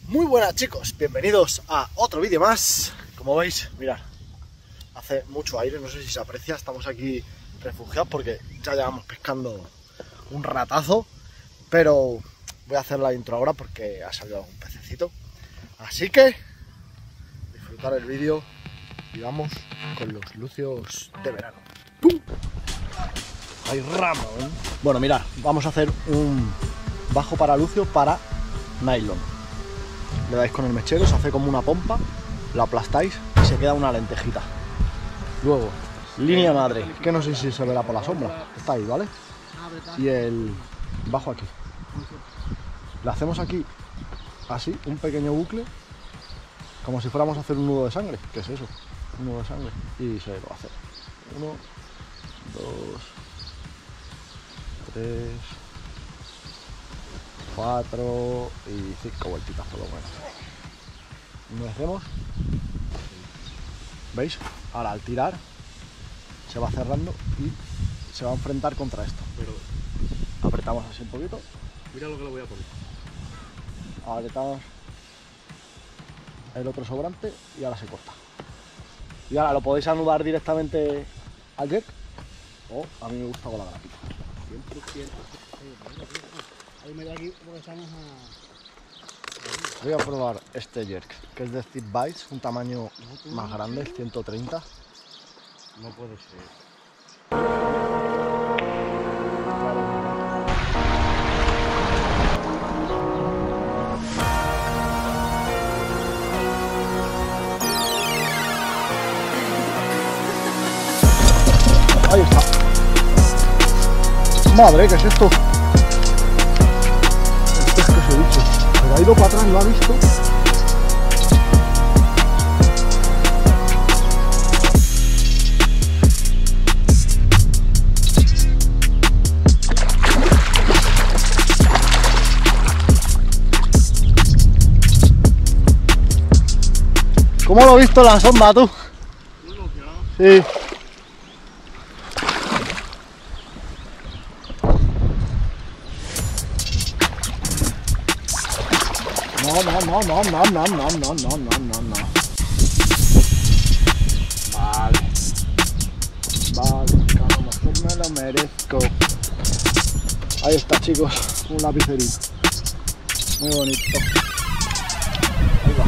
Muy buenas chicos, bienvenidos a otro vídeo más. Como veis, mirad, hace mucho aire, no sé si se aprecia, estamos aquí refugiados porque ya llevamos pescando un ratazo. Pero voy a hacer la intro ahora porque ha salido algún pececito. Así que disfrutar el vídeo y vamos con los lucios de verano. ¡Pum! Hay rama, ¿eh? Bueno, mirad, vamos a hacer un bajo para lucio para nylon. Le dais con el mechero, se hace como una pompa, lo aplastáis y se queda una lentejita. Luego, línea madre, que no sé si se verá por la sombra, está ahí, ¿vale? Y el bajo aquí. Le hacemos aquí, así, un pequeño bucle, como si fuéramos a hacer un nudo de sangre. ¿Qué es eso? Un nudo de sangre. Y se lo hace. 1, 2, 3, 4 y 5 vueltitas por lo menos. Y nos hacemos, ¿veis? Ahora al tirar se va cerrando y se va a enfrentar contra esto. Pero apretamos así un poquito. Mira lo que le voy a poner. Apretamos el otro sobrante y ahora se corta. Y ahora lo podéis anudar directamente al jerk o a mí me gusta con la grapita. 100%. Ahí me da aquí porque estamos a... Voy a probar este jerk, que es de Thick Bites, un tamaño más grande, el 130. No puede ser. Ahí está. Madre, ¿qué es esto? Esto es que os he dicho. Pero ha ido para atrás, ¿lo ha visto? ¿Cómo lo he visto en la sombra, tú? Sí. No. Vale, como mejor me lo merezco. Ahí está, chicos, un lapicerito. Muy bonito. Ahí va.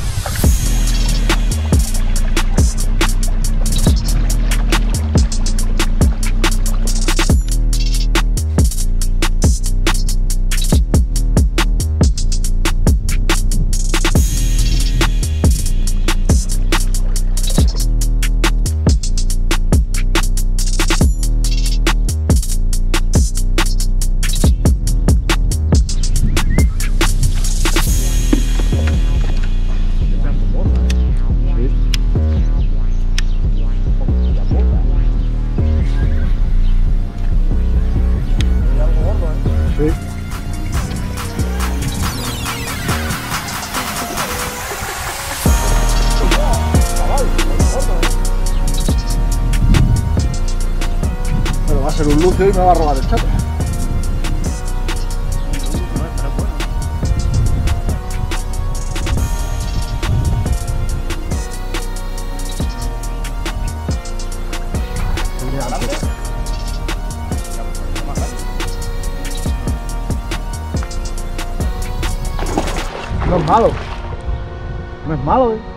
Pero va a ser un lucio y me va a robar el chate. No es malo. No es malo, ¿eh?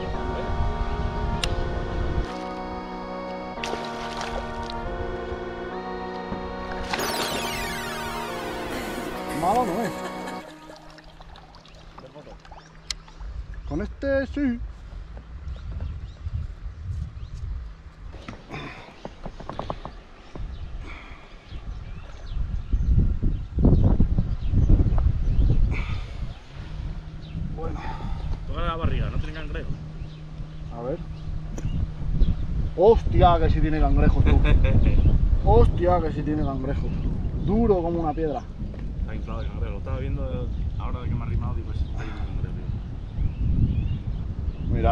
Malo no es. Con este sí. Bueno. Toda la barriga, no tiene cangrejo. A ver. Hostia, que sí tiene cangrejos, tú. Hostia, que sí tiene cangrejos. Duro como una piedra. Está inflado de cangrejo. Lo estaba viendo ahora de que me ha arrimado, digo, pues está lleno de cangrejo. Mirad.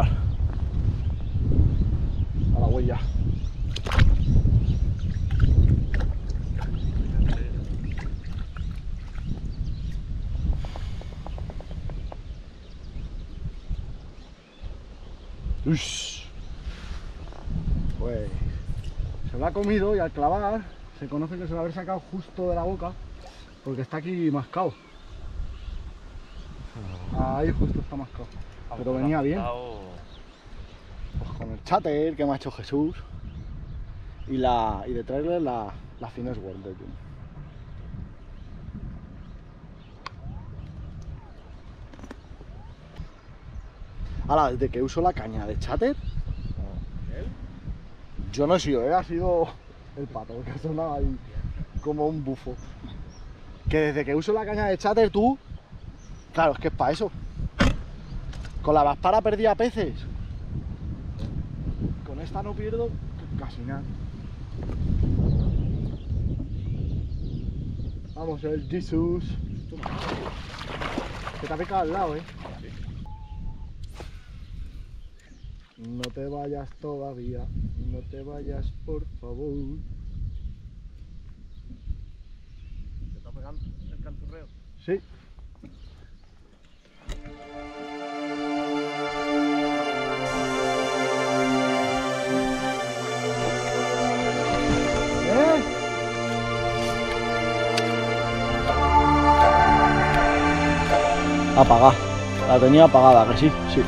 A la huella. Ush. Pues se lo ha comido y al clavar se conoce que se lo haber sacado justo de la boca porque está aquí mascado. Ahí justo está mascado. Pero venía bien. Pues con el cháter que me ha hecho Jesús y de traerle la Finesse World de Jun. Ahora, desde que uso la caña de cháter, yo no he sido, ha sido el pato, que ha sonado ahí como un bufo. Que desde que uso la caña de cháter tú, claro, es que es para eso. Con la Vaspara perdía peces. Con esta no pierdo casi nada. Vamos, el Jesus. Que te ha picado al lado, No te vayas todavía, no te vayas por favor. ¿Te está pegando el canturreo? Sí. Apagada, la tenía apagada, que sí, sí.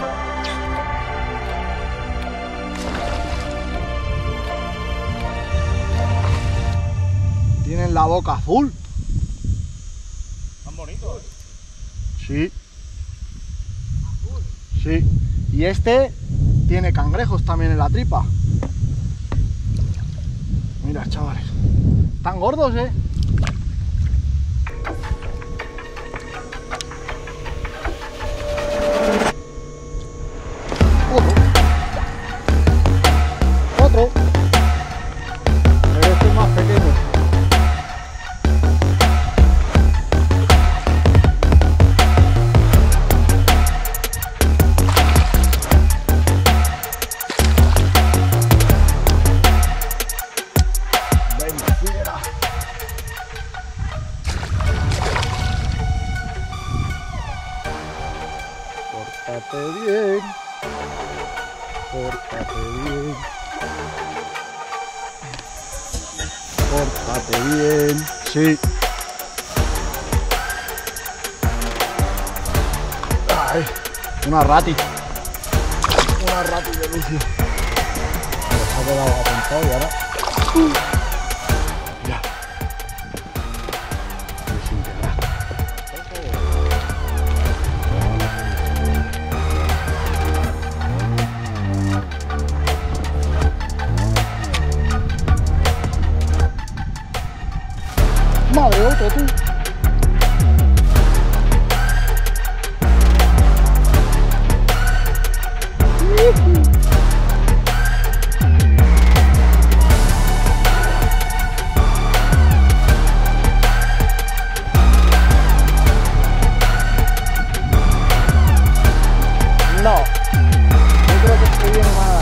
Tienen la boca azul. Tan bonitos. Sí. Azul. Sí. Y este tiene cangrejos también en la tripa. Mira, chavales. Están gordos, Otro. Pero este es más pequeño. Pórtate bien. Pórtate bien. Pórtate bien. Sí. Ay, una rati. Una rati de Lucio. Se ha quedado apuntado y ahora. Ya. Desintegrar. Madre, otro tú. No, yo creo que estoy bien mal.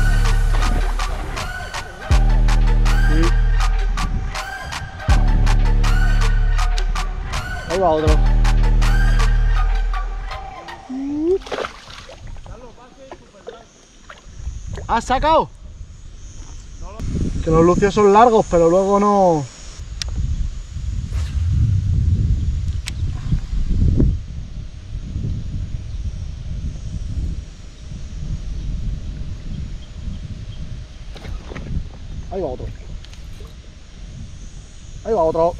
Sí. Ahí va otro. ¿Has sacado? Que los lucios son largos, pero luego no. Ahí va otro. Ahí va otro.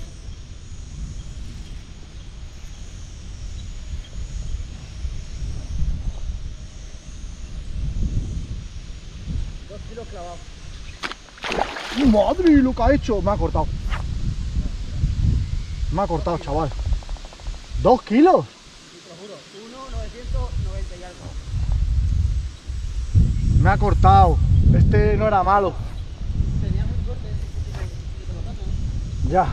¡Madre! Lo que ha hecho. Me ha cortado. Me ha cortado, chaval. 2 kilos. Te lo juro, 1,990 y algo. Me ha cortado. Este no era malo. Tenía muy fuerte ese pelotazo. Ya.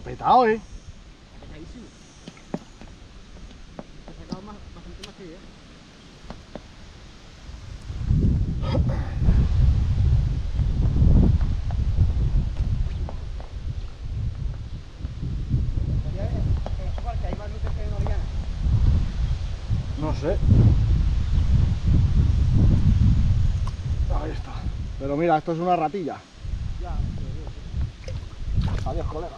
petado, Petadísimo. Te he sacado bastante más que yo. Que hay más luces que en Oriana. No sé. Ahí está. Pero mira, esto es una ratilla. Ya, Adiós, colega.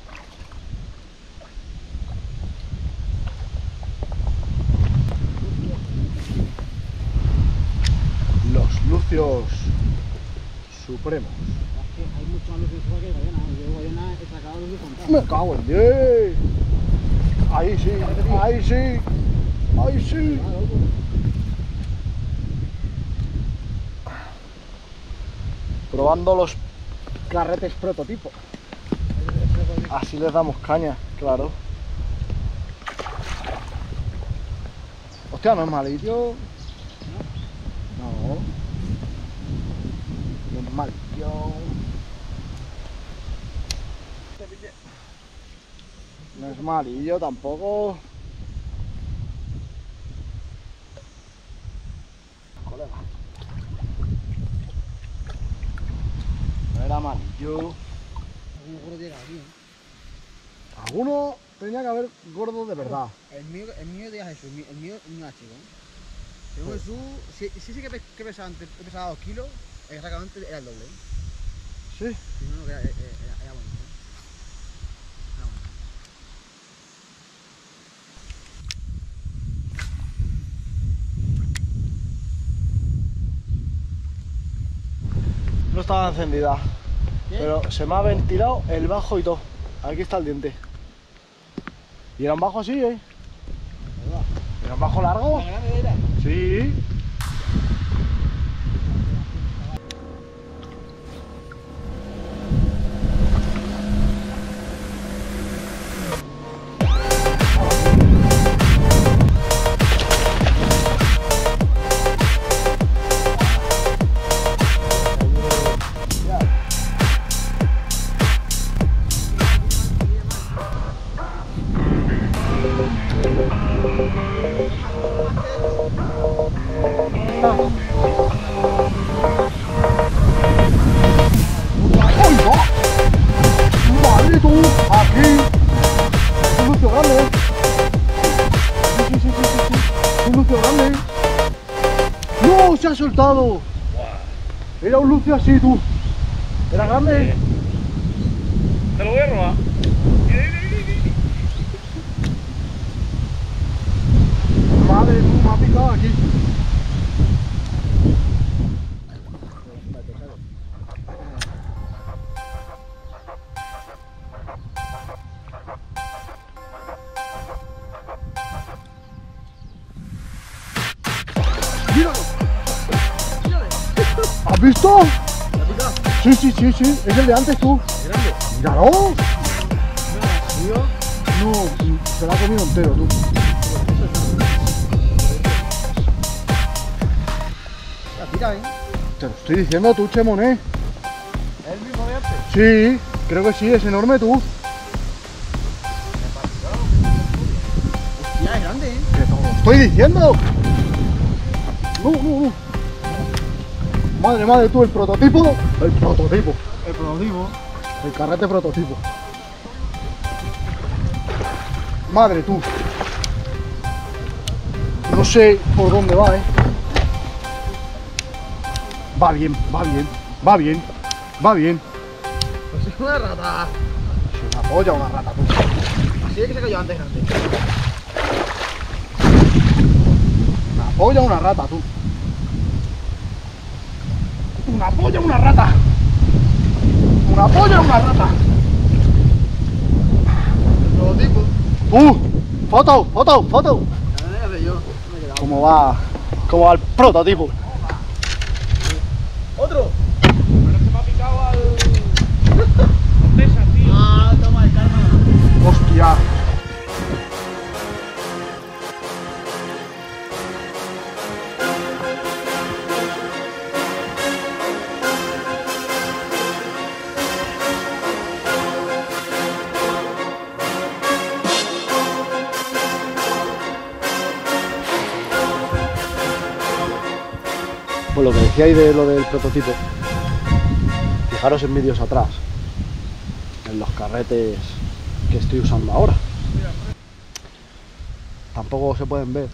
Los lucios supremos. es que hay muchos más luces que Guayana. Yo de Guayana he sacado luces contadas. Me cago en 10. Ahí sí, ahí sí, ahí sí. Probando los carretes prototipo. Así les damos caña, claro. Hostia, no es malillo. No. No es malillo. No es malillo tampoco. Colega. No era malillo. Algún gordo llega aquí, Alguno tenía que haber gordo de verdad. El mío de Jesús, el mío era chico. Según Jesús, sí que pesaba antes, pesaba 2 kilos, exactamente era el doble. Sí. Si no, era bonito. Era bonito. No estaba encendida. ¿Qué? Pero se me ha ventilado el bajo y todo. Aquí está el diente. Y era un bajo así, ¿eh? ¿Era un bajo largo? ¿La grande era? Sí. ¡Ay, va! ¡Madre tú! ¡Aquí! ¡Es un lucio grande! Sí. ¡Es un lucio grande! ¡No! ¡Se ha soltado! Era un lucio así, tú. ¿Era grande? Te lo voy a robar. Madre, tú, me ha picado aquí. ¡Míralo! ¿Has visto? ¿La pica? Sí. Es el de antes, tú. ¿Grande? ¡Míralo! ¿Tío? No, se lo ha comido entero, tú. La pica, Te lo estoy diciendo tú, Chemoné. ¿Es el mismo de antes? Sí, creo que sí, es enorme tú. Hostia, es grande, Que te lo estoy diciendo. No. Madre tú, el prototipo. El prototipo. El prototipo. El carrete prototipo. Madre tú. No sé por dónde va, Va bien. Pues es una rata. Es una polla una rata, tú. Así es que se cayó antes grande. Una polla una rata, tú. Una polla una rata. Una polla una rata. El prototipo. Foto. La verdad es que yo me he quedado. ¿Cómo va el prototipo? ¡Otro! Pero se me ha picado al. Tesa, tío. Ah, toma el karma. Hostia. lo que decíais de lo del prototipo, fijaros en vídeos atrás, en los carretes que estoy usando ahora. Tampoco se pueden ver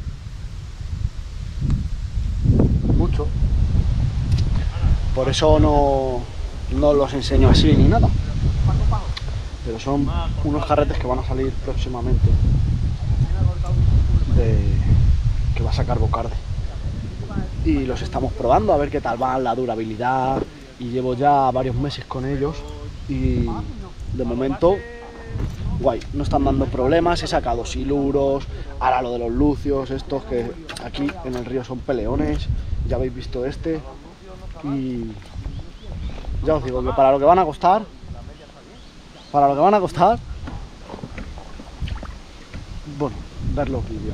mucho, por eso no los enseño así ni nada, pero son unos carretes que van a salir próximamente, que va a sacar Bocarde, y los estamos probando a ver qué tal van, la durabilidad, y llevo ya varios meses con ellos y de momento guay, no están dando problemas. He sacado siluros, ahora lo de los lucios, estos que aquí en el río son peleones, ya habéis visto este, y ya os digo que para lo que van a costar, bueno, ver los vídeos.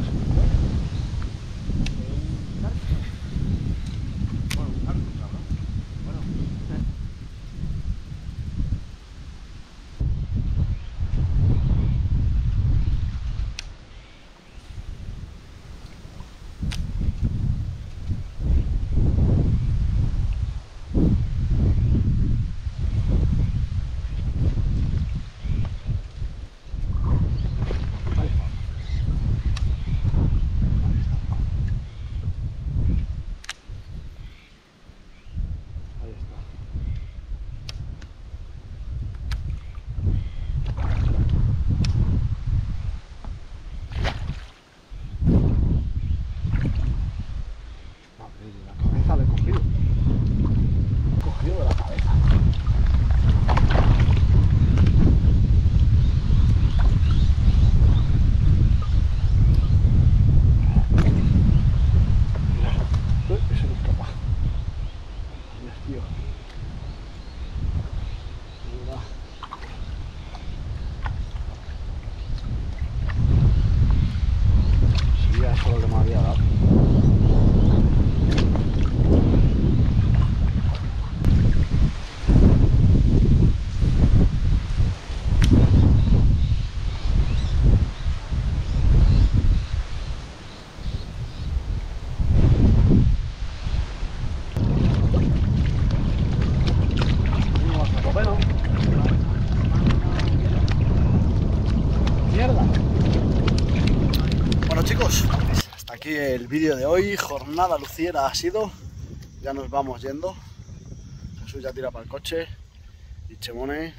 Bueno chicos, hasta aquí el vídeo de hoy. Jornada luciera ha sido. Ya nos vamos yendo. Jesús ya tira para el coche. Y Chemone.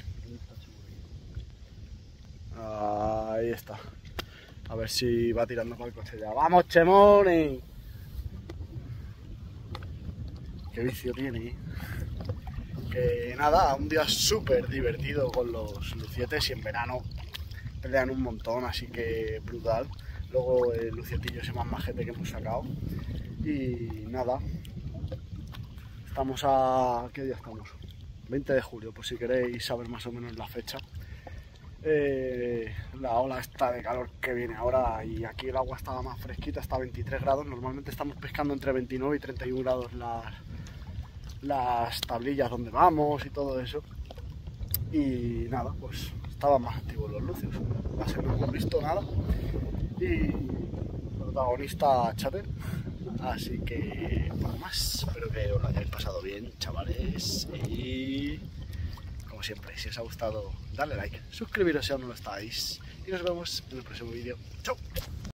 Ahí está. A ver si va tirando para el coche ya. ¡Vamos, Chemone! Qué vicio tiene. Que nada, un día súper divertido con los lucietes, y en verano pelean un montón, así que brutal. Luego el lucietillo ese más majete que hemos sacado. Y nada, estamos a... ¿qué día estamos? 20 de julio, por si queréis saber más o menos la fecha. La ola está de calor que viene ahora, y aquí el agua estaba más fresquita, está a 23 grados. Normalmente estamos pescando entre 29 y 31 grados las tablillas donde vamos y todo eso. Y nada, pues estaban más activos los lucios. Así no hemos visto nada. Y protagonista Chater. Así que nada más. Espero que os lo hayáis pasado bien, chavales. Y como siempre, si os ha gustado, dale like, suscribiros si aún no lo estáis. Y nos vemos en el próximo vídeo. ¡Chao!